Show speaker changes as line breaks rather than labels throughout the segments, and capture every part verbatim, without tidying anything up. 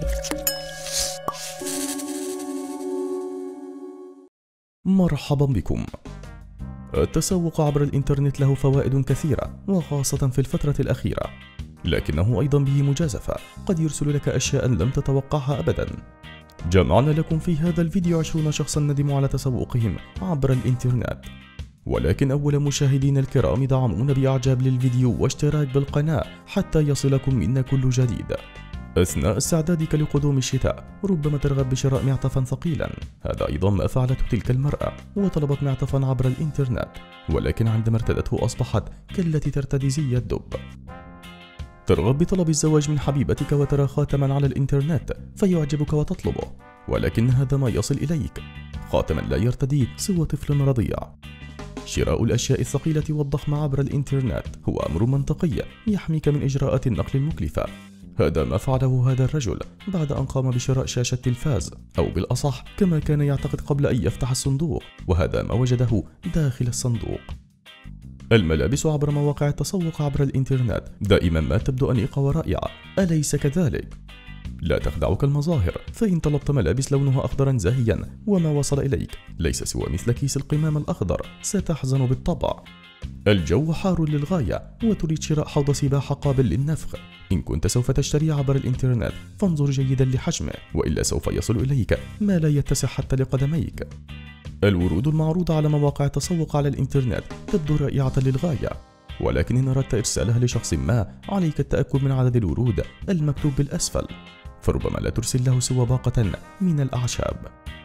مرحبا بكم. التسوق عبر الإنترنت له فوائد كثيرة وخاصة في الفترة الأخيرة، لكنه أيضا به مجازفة، قد يرسل لك أشياء لم تتوقعها أبدا. جمعنا لكم في هذا الفيديو عشرون شخصا ندموا على تسوقهم عبر الإنترنت. ولكن أول مشاهدين الكرام دعمونا بإعجاب للفيديو واشتراك بالقناة حتى يصلكم منا كل جديد. أثناء استعدادك لقدوم الشتاء ربما ترغب بشراء معطفا ثقيلا، هذا أيضا ما فعلته تلك المرأة وطلبت معطفا عبر الإنترنت، ولكن عندما ارتدته أصبحت كالتي ترتدي زي الدب. ترغب بطلب الزواج من حبيبتك وترى خاتما على الإنترنت فيعجبك وتطلبه، ولكن هذا ما يصل إليك، خاتما لا يرتديه سوى طفل رضيع. شراء الأشياء الثقيلة والضخمة عبر الإنترنت هو أمر منطقي يحميك من إجراءات النقل المكلفة. هذا ما فعله هذا الرجل بعد أن قام بشراء شاشة تلفاز، أو بالأصح كما كان يعتقد قبل أن يفتح الصندوق، وهذا ما وجده داخل الصندوق. الملابس عبر مواقع التسوق عبر الإنترنت دائما ما تبدو أنيقة ورائعة، أليس كذلك؟ لا تخدعك المظاهر، فإن طلبت ملابس لونها أخضرا زاهيا وما وصل إليك ليس سوى مثل كيس القمامة الأخضر، ستحزن بالطبع. الجو حار للغاية وتريد شراء حوض سباحة قابل للنفخ. إن كنت سوف تشتري عبر الإنترنت فانظر جيدا لحجمه، وإلا سوف يصل إليك ما لا يتسع حتى لقدميك. الورود المعروضة على مواقع التسوق على الإنترنت تبدو رائعة للغاية، ولكن إن أردت إرسالها لشخص ما عليك التأكد من عدد الورود المكتوب بالأسفل، فربما لا ترسل له سوى باقة من الأعشاب.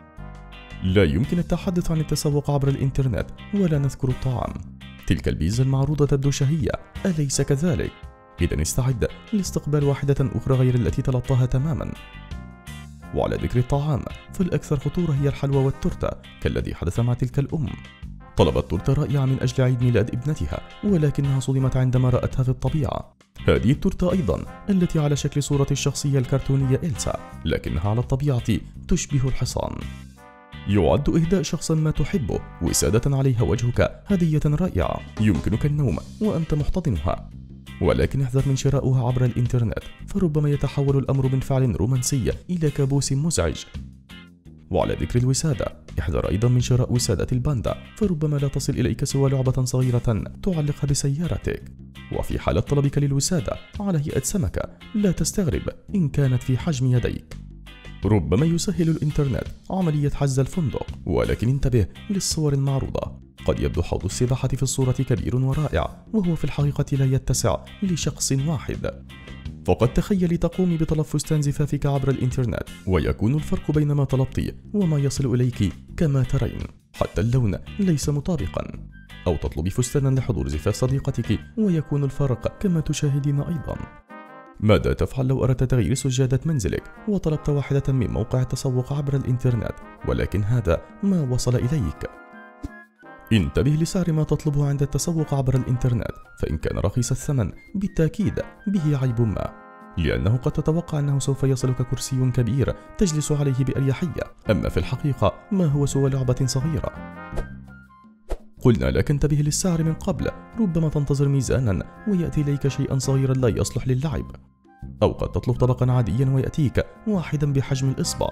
لا يمكن التحدث عن التسوق عبر الإنترنت ولا نذكر الطعام. تلك البيتزا المعروضة تبدو شهية، أليس كذلك؟ إذا استعد لاستقبال واحدة أخرى غير التي طلبتها تماما. وعلى ذكر الطعام فالأكثر خطورة هي الحلوى والتورتة كالذي حدث مع تلك الأم. طلبت تورتة رائعة من أجل عيد ميلاد ابنتها، ولكنها صدمت عندما رأتها في الطبيعة. هذه التورتة أيضا التي على شكل صورة الشخصية الكرتونية إلسا، لكنها على الطبيعة تشبه الحصان. يعد إهداء شخص ما تحبه وسادة عليها وجهك هدية رائعة يمكنك النوم وأنت محتضنها، ولكن احذر من شرائها عبر الإنترنت، فربما يتحول الأمر من فعل رومانسي إلى كابوس مزعج. وعلى ذكر الوسادة احذر أيضا من شراء وسادة الباندا، فربما لا تصل إليك سوى لعبة صغيرة تعلقها بسيارتك. وفي حالة طلبك للوسادة على هيئة سمكة لا تستغرب إن كانت في حجم يديك. ربما يسهل الإنترنت عملية حجز الفندق، ولكن انتبه للصور المعروضة، قد يبدو حوض السباحة في الصورة كبير ورائع وهو في الحقيقة لا يتسع لشخص واحد. فقد تخيلي تقومي بطلب فستان زفافك عبر الإنترنت ويكون الفرق بين ما طلبتي وما يصل إليك كما ترين، حتى اللون ليس مطابقا. أو تطلبي فستانا لحضور زفاف صديقتك ويكون الفرق كما تشاهدين أيضا. ماذا تفعل لو أردت تغيير سجادة منزلك وطلبت واحدة من موقع التسوق عبر الإنترنت ولكن هذا ما وصل إليك؟ انتبه لسعر ما تطلبه عند التسوق عبر الإنترنت، فإن كان رخيص الثمن بالتأكيد به عيب ما، لأنه قد تتوقع أنه سوف يصلك كرسي كبير تجلس عليه بأريحية، أما في الحقيقة ما هو سوى لعبة صغيرة. قلنا لك انتبه للسعر من قبل، ربما تنتظر ميزانا ويأتي إليك شيئا صغيرا لا يصلح للعب، أو قد تطلب طبقا عاديا ويأتيك واحدا بحجم الإصبع.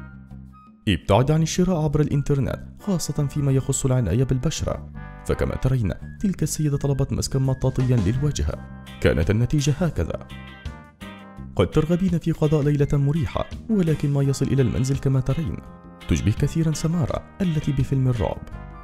ابتعد عن الشراء عبر الإنترنت خاصة فيما يخص العناية بالبشرة، فكما ترين تلك السيدة طلبت مسكا مطاطيا للوجه، كانت النتيجة هكذا. قد ترغبين في قضاء ليلة مريحة ولكن ما يصل إلى المنزل كما ترين تشبه كثيرا سمارة التي بفيلم الرعب.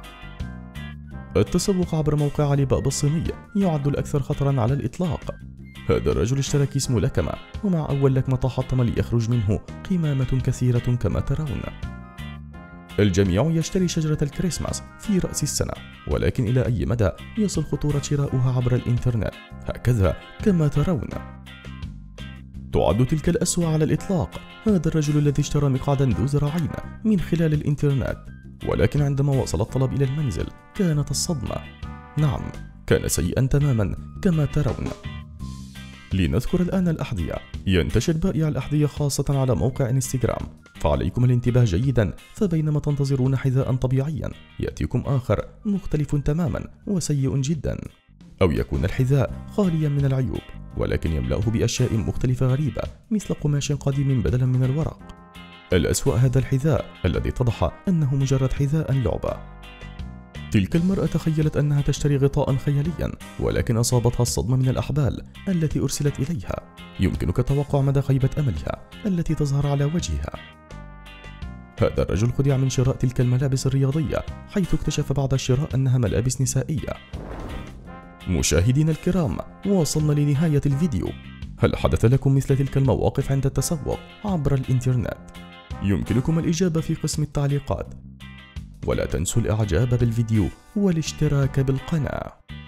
التسوق عبر موقع علي بابا الصيني يعد الأكثر خطرا على الإطلاق. هذا الرجل اشترى كيس ملكمة، ومع أول لكمة تحطم ليخرج منه قمامة كثيرة كما ترون. الجميع يشتري شجرة الكريسماس في رأس السنة، ولكن إلى أي مدى يصل خطورة شراؤها عبر الإنترنت؟ هكذا كما ترون. تعد تلك الأسوأ على الإطلاق. هذا الرجل الذي اشترى مقعدا ذو ذراعين من خلال الإنترنت، ولكن عندما وصل الطلب إلى المنزل كانت الصدمة. نعم، كان سيئا تماما كما ترون. لنذكر الآن الأحذية. ينتشر بائع الأحذية خاصة على موقع انستغرام، فعليكم الانتباه جيدا، فبينما تنتظرون حذاء طبيعيا يأتيكم آخر مختلف تماما وسيء جدا، أو يكون الحذاء خاليا من العيوب، ولكن يملأه بأشياء مختلفة غريبة مثل قماش قديم بدلا من الورق. الأسوأ هذا الحذاء الذي اتضح أنه مجرد حذاء لعبة. تلك المرأة تخيلت أنها تشتري غطاء خياليا، ولكن أصابتها الصدمة من الأحبال التي أرسلت إليها. يمكنك توقع مدى خيبة أملها التي تظهر على وجهها. هذا الرجل خدع من شراء تلك الملابس الرياضية، حيث اكتشف بعد الشراء أنها ملابس نسائية. مشاهدينا الكرام، وصلنا لنهاية الفيديو. هل حدث لكم مثل تلك المواقف عند التسوق عبر الإنترنت؟ يمكنكم الإجابة في قسم التعليقات، ولا تنسوا الإعجاب بالفيديو والاشتراك بالقناة.